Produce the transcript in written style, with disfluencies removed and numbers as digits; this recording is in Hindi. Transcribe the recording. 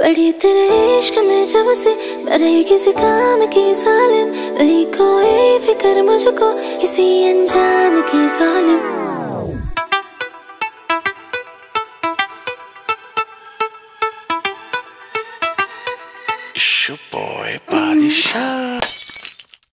पड़ी तेरे इश्क में जब से मैं रही किसी काम की जालिम, नहीं कोई फिक्र मुझको किसी अनजान की जालिम। It's your boy, Body Shop.